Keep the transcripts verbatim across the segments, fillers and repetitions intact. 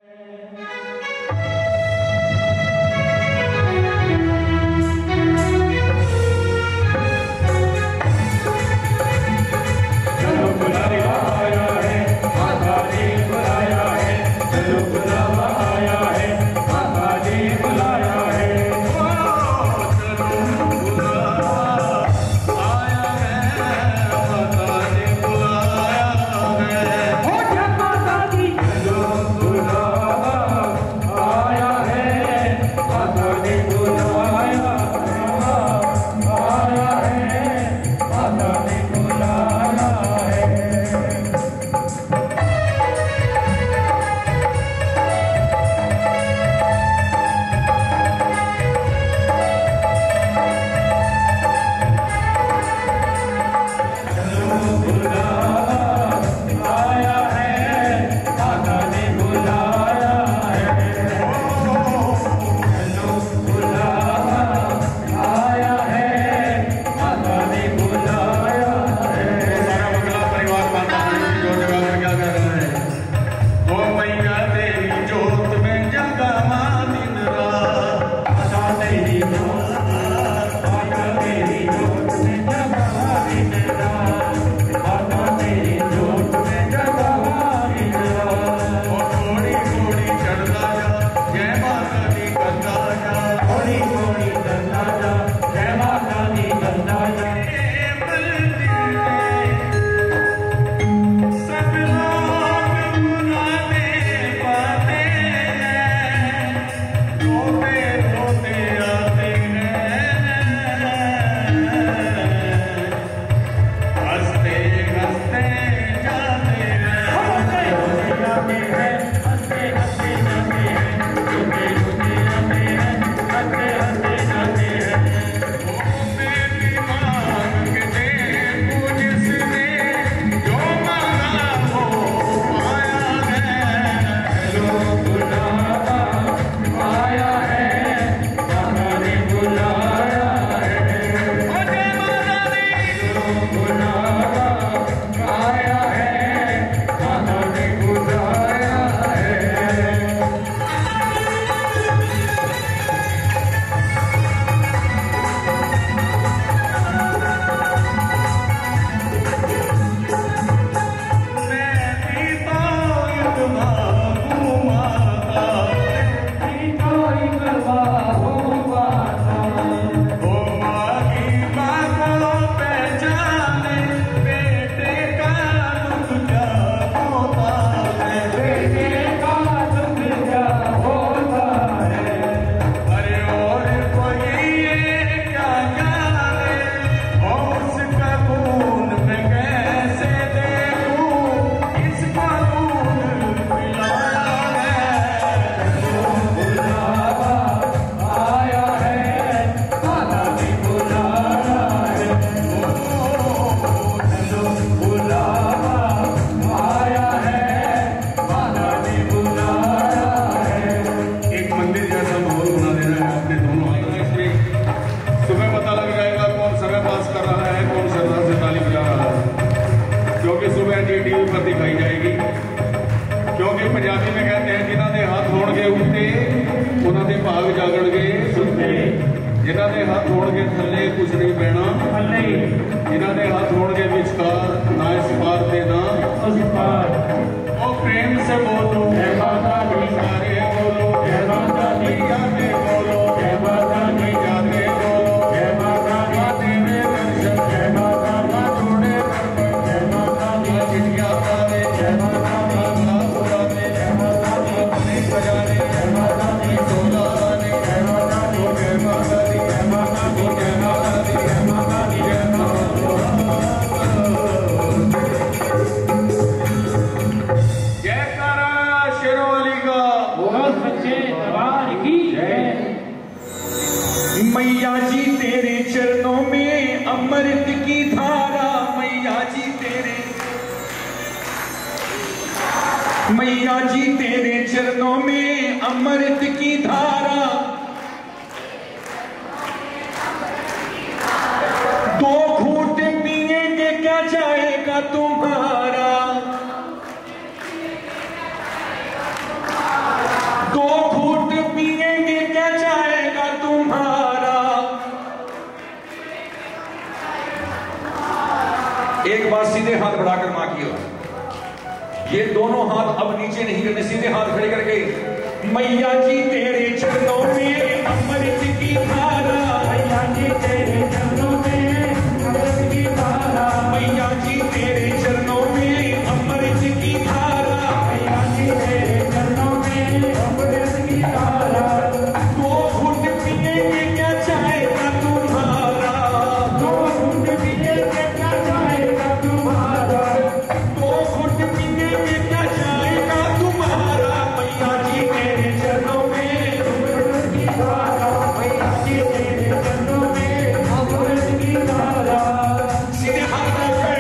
मैया जी तेरे चरणों में अमृत की धारा, दो घूंट पिएंगे क्या जाएगा तुम्हारा। एक बार सीधे हाथ बढ़ाकर मां की ओर, ये दोनों हाथ अब नीचे नहीं करने, सीधे हाथ खड़े करके मैया जी तेरे चरणों में अमृत की धारा, मैया जी तेरे चरणों में अमृत की धारा, मैया जी तेरे चरणों में अमृत की धारा, मैया जी तेरे चरणों में अमृत की धारा। दो घुट पिएंगे क्या चाहेगा तुम्हारा, दो घुट पिएंगे क्या चाहेगा तुम्हारा, दो घुट पिएंगे क्या चाहेगा तुम्हारा, मैया जी तेरे चरणों में अमृत की धारा, मैया जी तेरे चरणों में अमृत की धारा। सीधे हाथ रखकर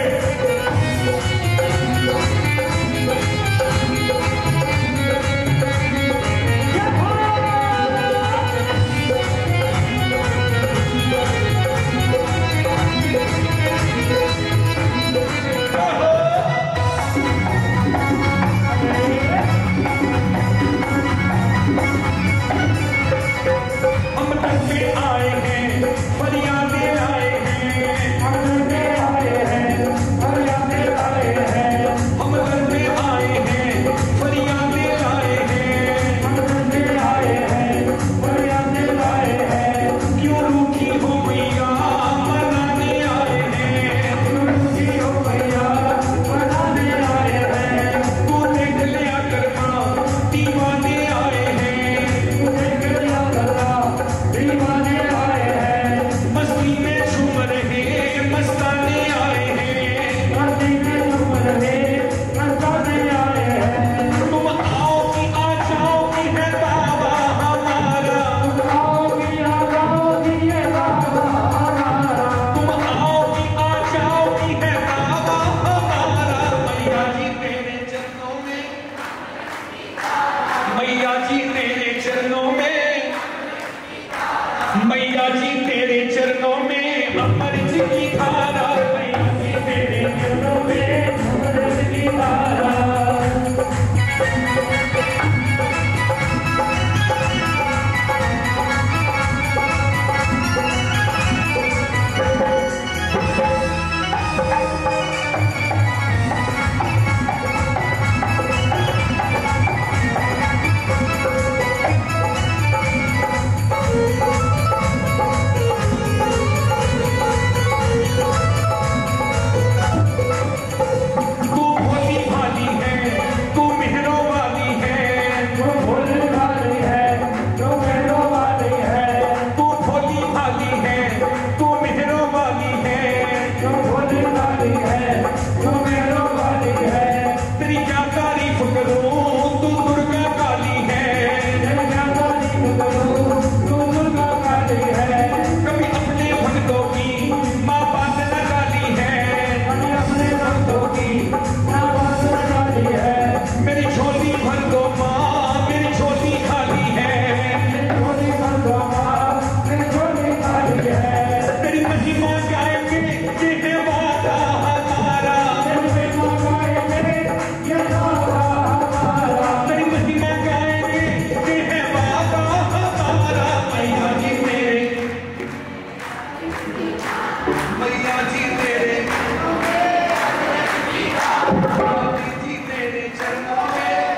हम तक में आए हैं, फरियादें लाए हैं, हम तक में आए हैं, फरियादें लाए हैं, हम तक में आए हैं, फरियादें लाए हैं, हम तक में आए हैं, फरियादें लाए हैं। क्यों रूठी हो मैया मनाने आए हैं, क्यों रूठी हो मैया मनाने आए हैं। तू देख लिया करना दीवाने आए हैं, तू देख लिया करना दीवाने आए हैं। मस्ती में झूम रहे मस्ताने आए हैं, मस्ती में झूम रहे मस्ताने आए हैं। तुम आओ कि आ जाओ कि है बाबा हमारा, तुम आओ कि आ जाओ कि है बाबा हमारा, तुम आओ कि आ जाओ कि है बाबा हमारा। मैया जी तेरे चरणों में, मैया जी तेरे चरणों में, मैया जी तेरे चरणों में अमृत की धारा, मैया जी तेरे चरणों में अमृत की धारा। तू भोली भाली है, तू मेहरों वाली है, तू भोली भाली है, तू मेहरों वाली है, तू भोली भाली है, तू मेहरों वाली है, तू भोली भाली है, तू मेहरों वाली है। तेरी क्या तारीफ करूं तू दुर्गा काली है, तेरी क्या तारीफ करूं तू दुर्गा काली है। कभी अपने भक्तों की माँ बात न गाली है, कभी अपने भक्तों की माँ बात न गाली है। मेरी झोली भर दो माँ, मेरी झोली खाली है, मेरी झोली भर दो माँ, मेरी झोली खाली है। तेरी महिमा गाएंगे ये है वादा हमारा, तेरी महिमा गाएंगे ये वादा हमारा, तेरी महिमा गाएंगे ये है वादा हमारा। मैया जी तेरे, मैया जी तेरे, जी तेरे चरणों में।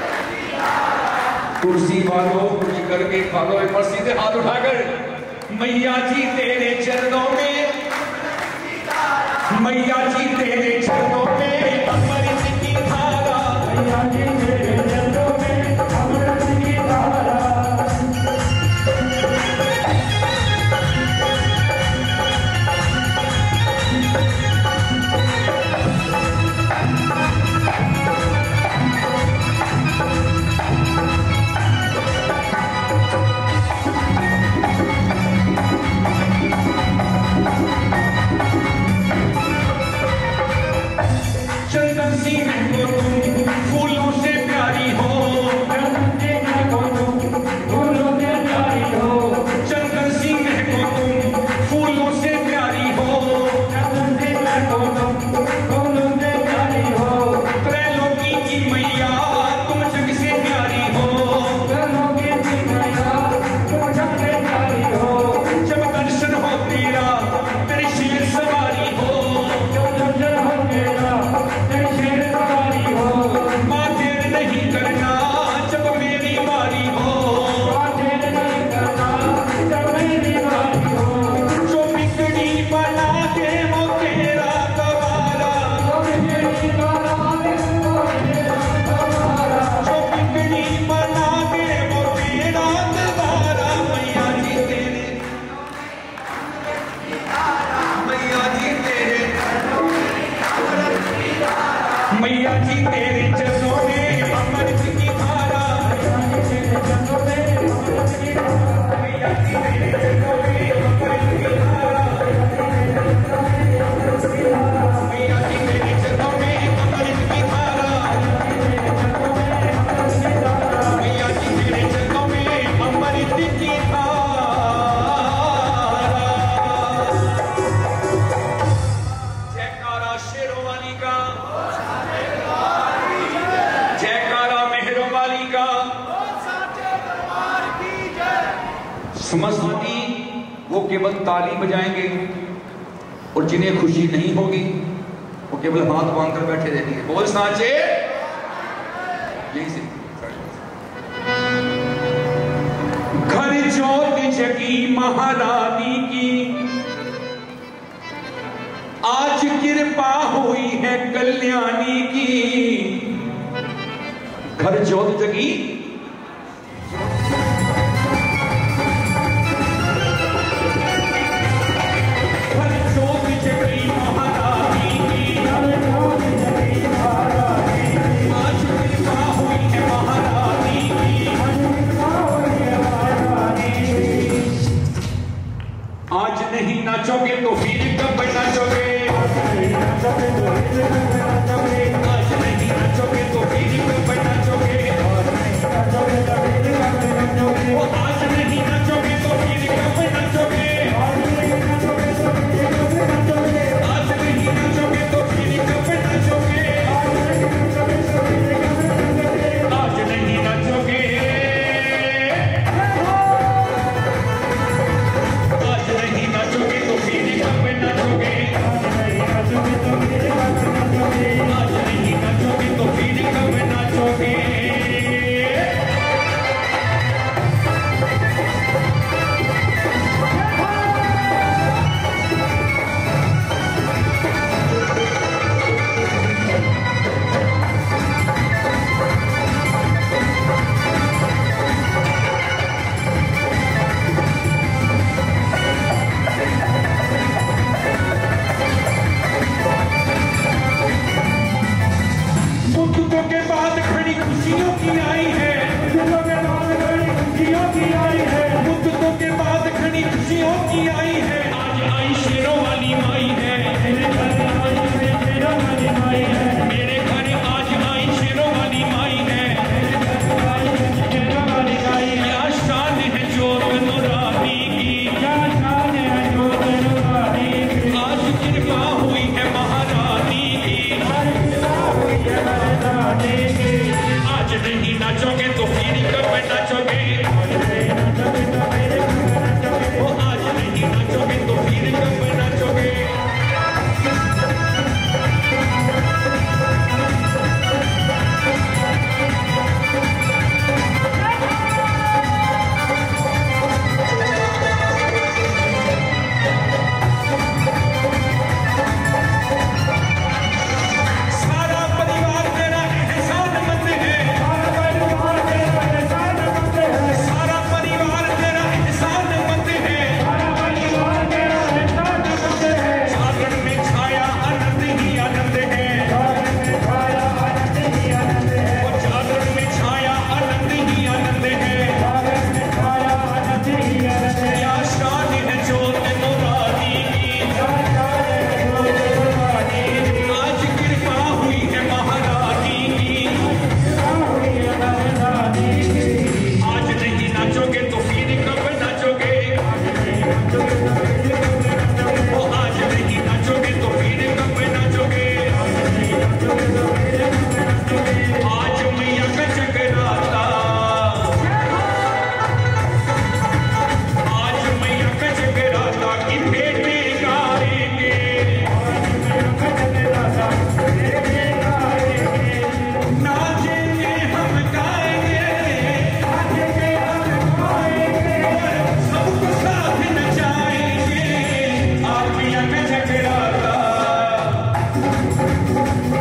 कुर्सी वालों कुछ करके खा लो, एक बार सीधे हाथ उठाकर मैया जी तेरे चरणों में, मैया जी तेरे चरणों में अमृत की धारा, मैया जी तेरे चरणों में अमृत की धारा। चंदन सी को तुम फूलों से माँ देर नहीं करना जब मेरी बारी हो, जो बिगड़ी बना दे वो तेरा गवारा, जो बिगड़ी बना दे वो तेरा गवारा। मैया जी तेरे मैया जी तेरे मैया जी तेरे चरणों में अमृत की धारा, मैया जी तेरे चरणों में अमृत की धारा, मैया जी तेरे चरणों में अमृत की धारा, मैया जी तेरे चरणों में अमृत की धारा, मैया जी तेरे चरणों में अमृत की धारा। जयकारा शेरों वाली का, जयकारा मेहरों वाली का। समझती वो केवल ताली बजाएंगे और जिन्हें खुशी नहीं होगी वो केवल हाथ बांध कर बैठे रहेंगे। बोल साचे यही से घर ज्योत जगी महारानी की, आज कृपा हुई है कल्याणी की। घर ज्योत जगी घर ज्योत जगी महारानी की, आज कृपा हुई है महारानी की। आज नहीं नाचोगे तो फिर कब नाचोगे, आज नहीं नाचोगे तो फिर कब नाचोगे, आज नहीं नाचोगे तो फिर कब नाचोगे, आज नहीं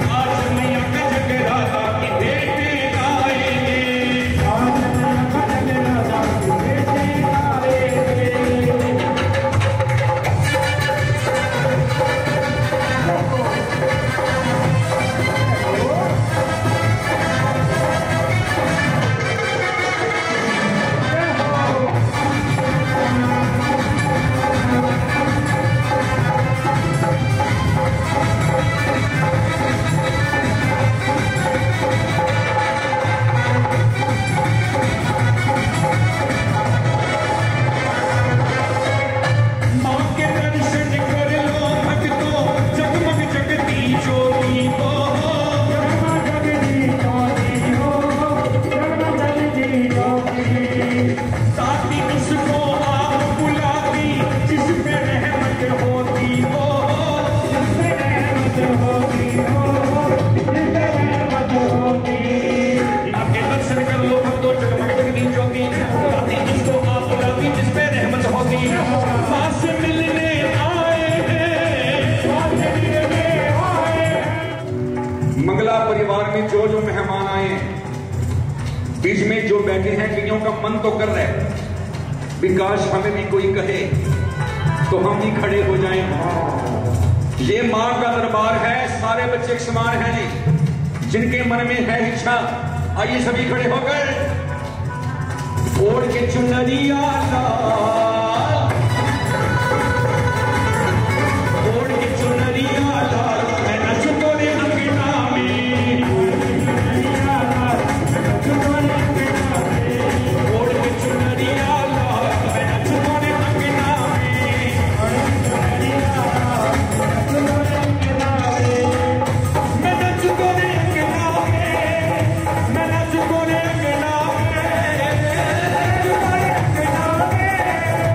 मंगला परिवार में जो जो मेहमान आए, बीच में जो बैठे हैं, कईयों का मन तो कर रहा है विकास हमें भी कोई कहे तो हम भी खड़े हो जाएं। ये मां का दरबार है, सारे बच्चे समान हैं नहीं, जिनके मन में है इच्छा आइए सभी खड़े होकर ओढ़ के चुनरिया लाल, ओढ़ के चुनरिया लाल, मैं नच तोरे अंगना में, ओढ़ के चुनरिया लाल, मैं नच तोरे अंगना में, मैं नच तोरे अंगना में, मैं नच तोरे अंगना में,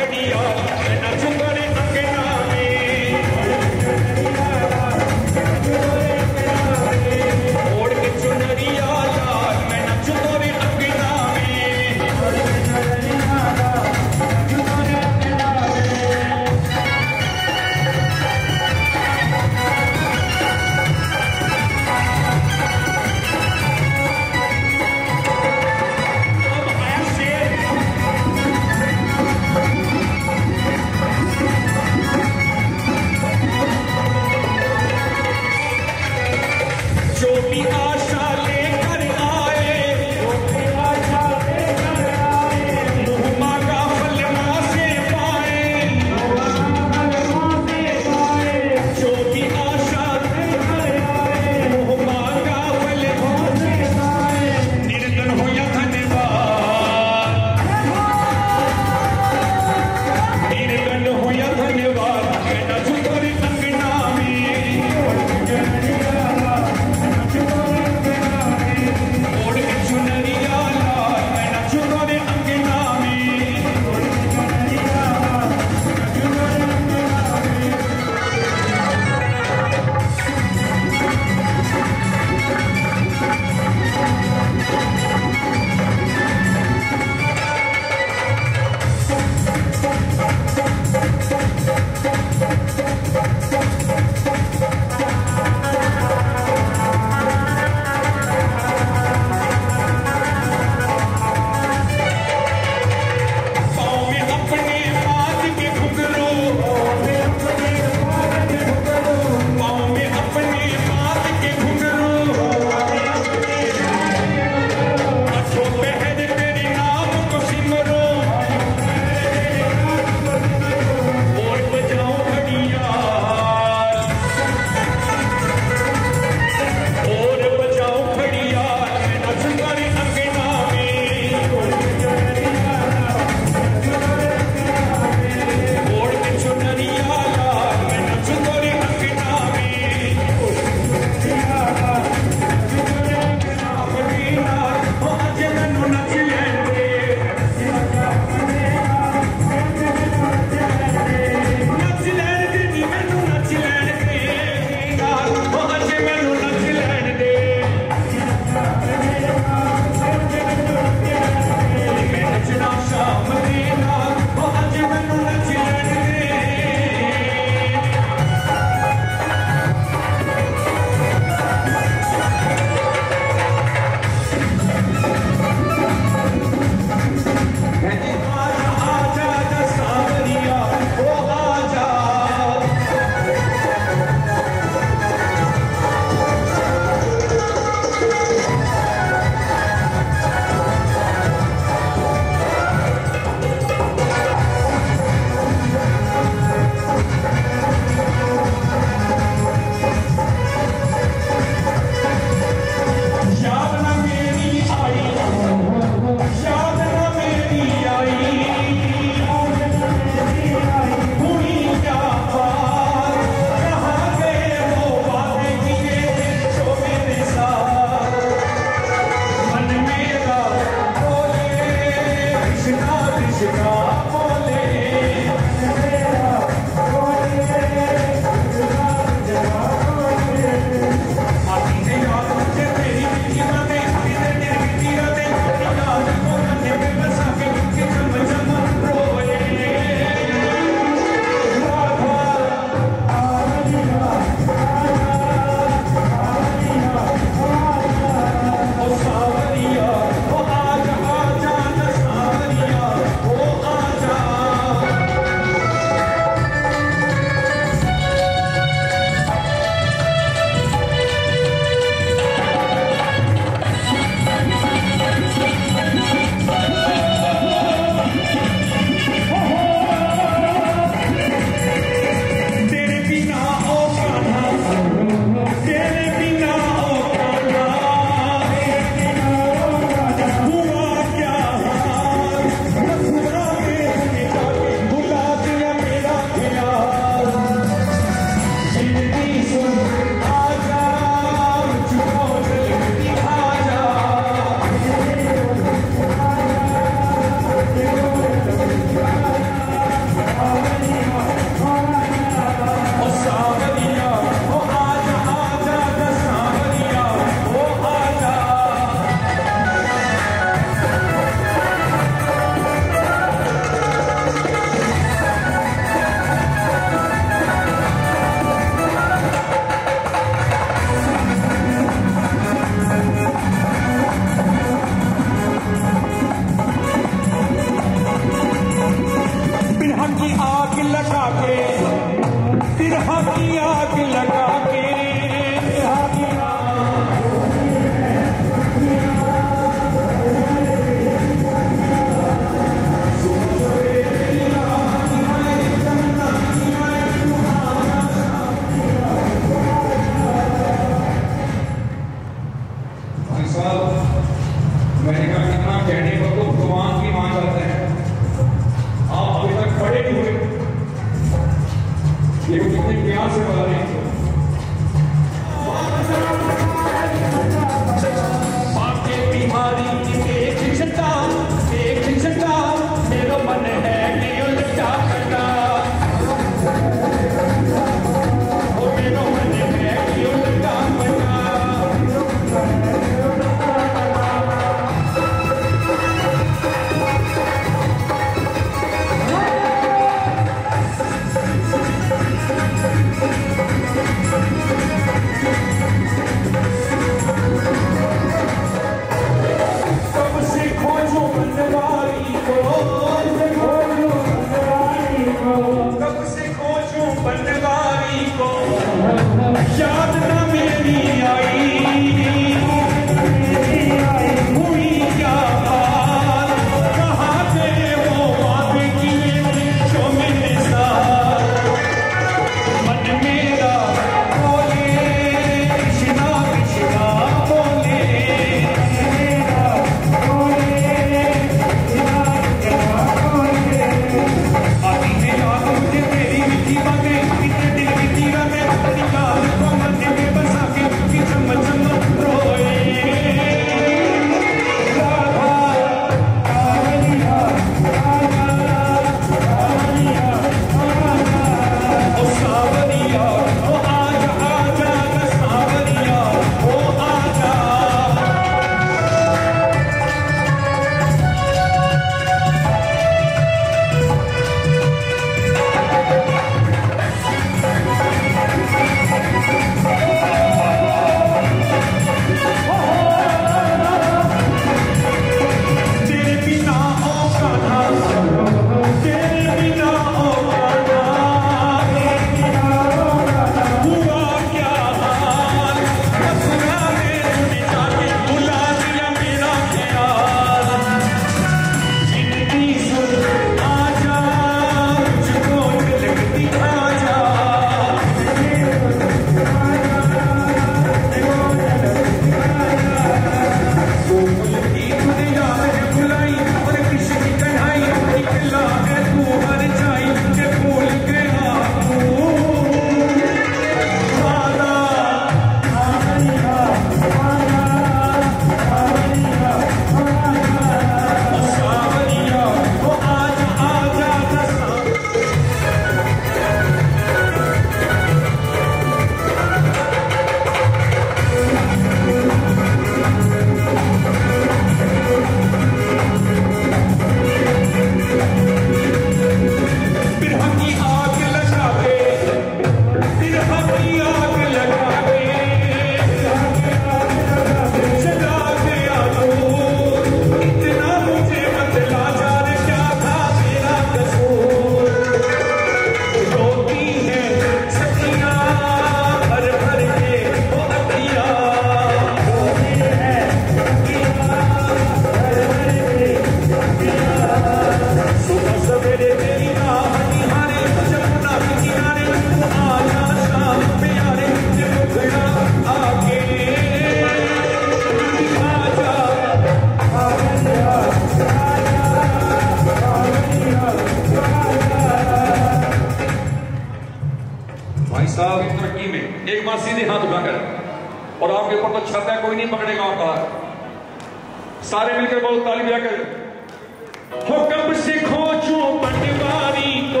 और आपके ऊपर तो छत है, कोई नहीं पकड़ेगा आपका। सारे मिलकर बहुत ताली बजा कर, हो कब से खोजूं पटवारी को,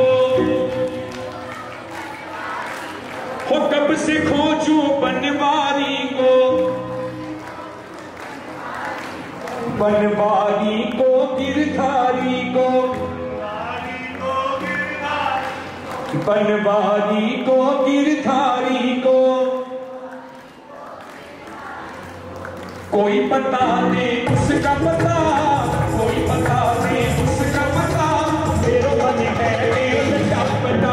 हो कब से खोजूं बनवारी को, बनवारी को गिरधारी को, बनवारी को गिरधारी को, कोई बता दे उसका पता, कोई बता दे उसका पता, मेरा मन है मेरा पता।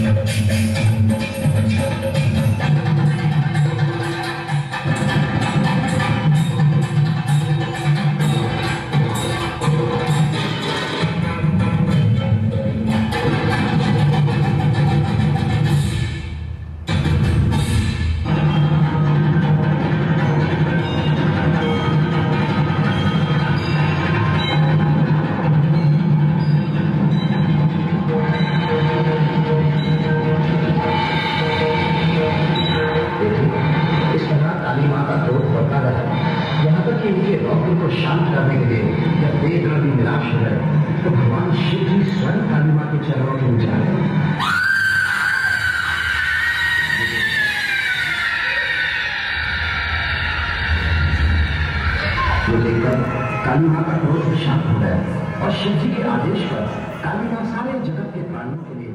शांत करने के लिए जब वेदनदी निराश हो गए तो भगवान शिव जी स्वयं काली मां के चरणों में उजाले ये देखकर काली मां का क्रोध शांत हो गया और शिव जी के आदेश पर काली मां सारे जगत के प्राणियों के लिए